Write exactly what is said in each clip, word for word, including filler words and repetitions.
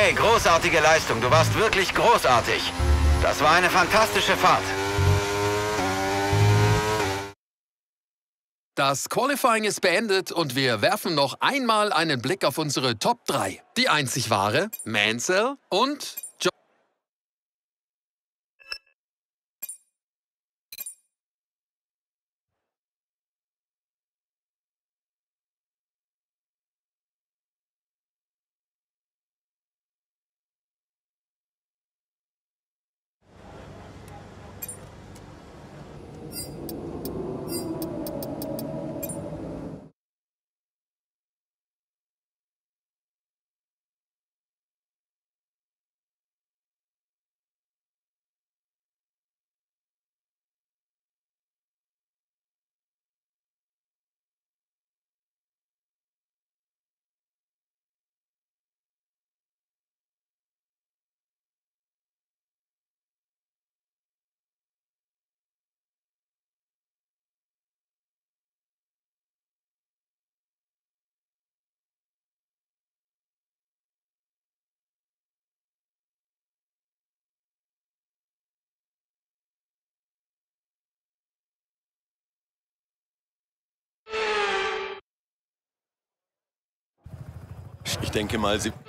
Hey, großartige Leistung. Du warst wirklich großartig. Das war eine fantastische Fahrt. Das Qualifying ist beendet und wir werfen noch einmal einen Blick auf unsere Top drei. Die einzig wahre, Mansell und John. Ich denke mal, sie...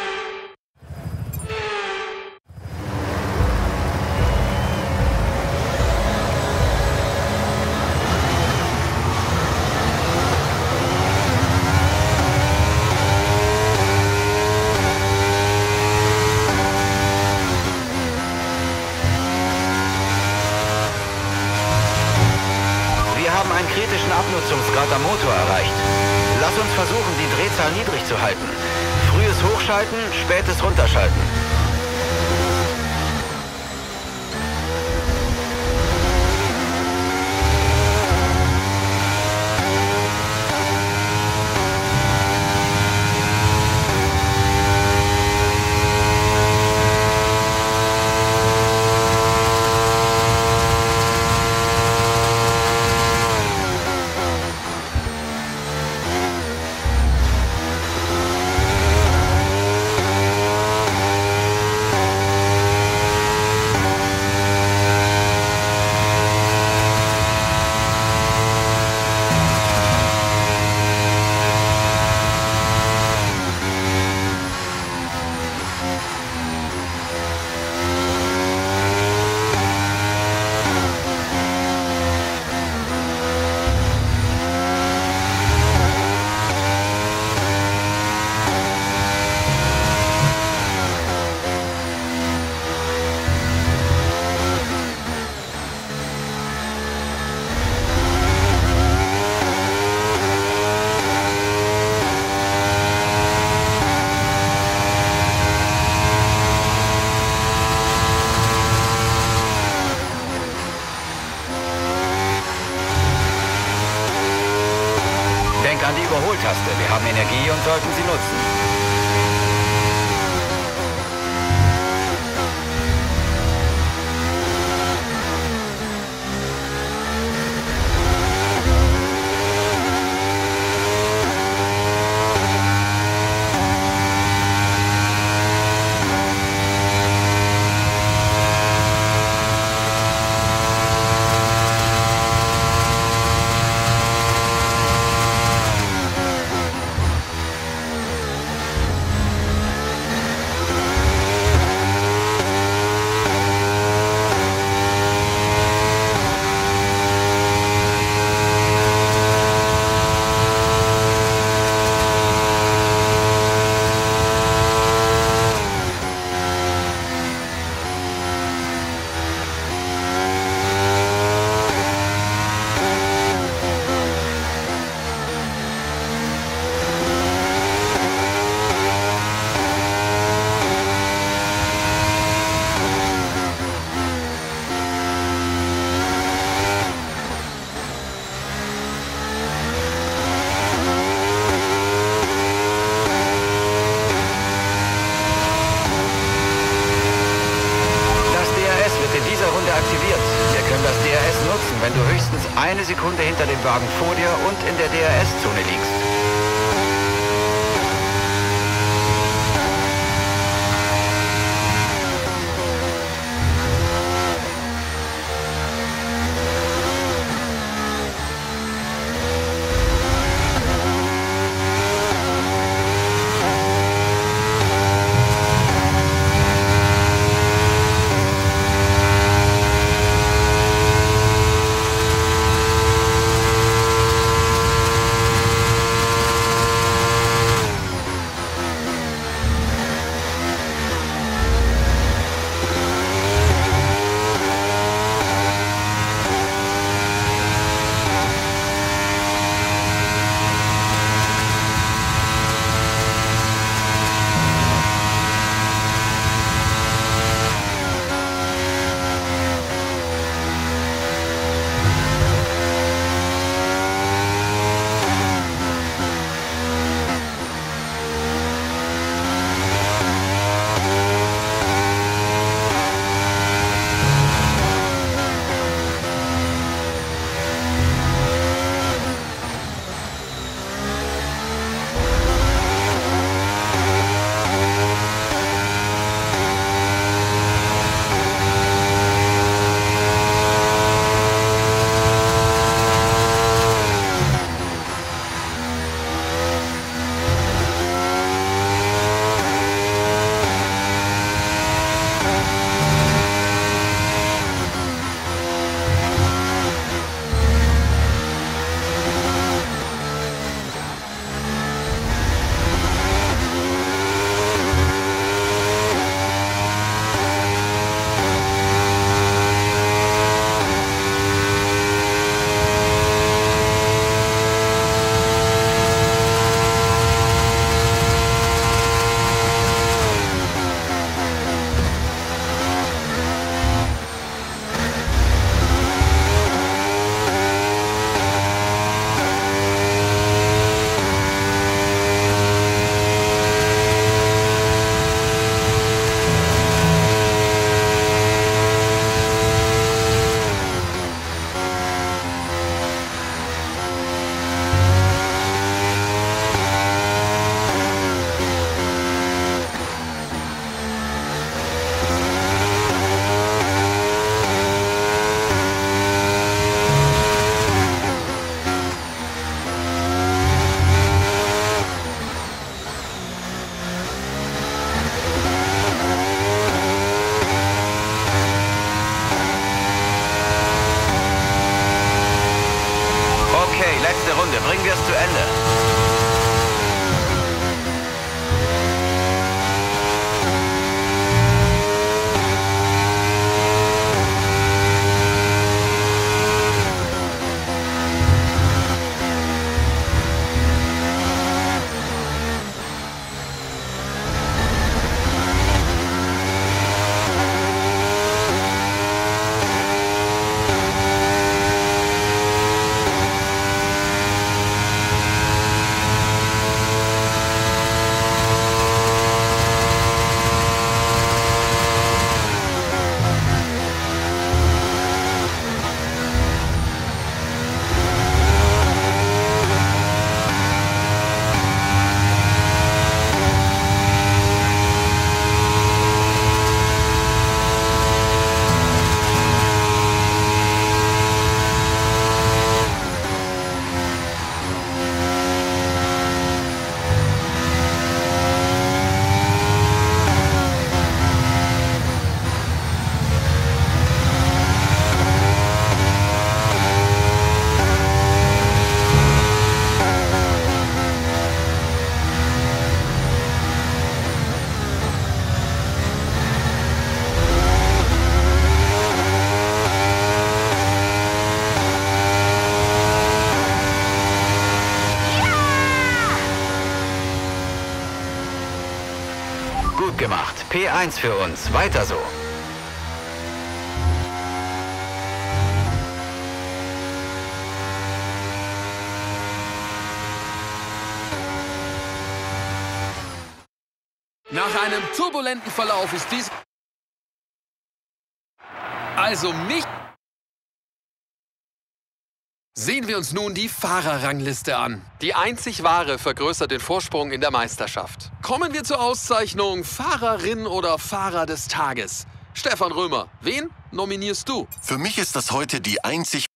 Wir haben einen kritischen Abnutzungsgrad am Motor erreicht. Lass uns versuchen, die Drehzahl niedrig zu halten. Frühes Hochschalten, spätes Runterschalten. Denk an die Überholtaste. Wir haben Energie und sollten sie nutzen. Wenn du höchstens eine Sekunde hinter dem Wagen vor dir und in der D R S-Zone liegst. Letzte Runde. Bringen wir es zu Ende. Gut gemacht. P eins für uns. Weiter so. Nach einem turbulenten Verlauf ist dies... Also mich... Sehen wir uns nun die Fahrerrangliste an. Die einzig wahre vergrößert den Vorsprung in der Meisterschaft. Kommen wir zur Auszeichnung Fahrerin oder Fahrer des Tages. Stefan Römer, wen nominierst du? Für mich ist das heute die einzig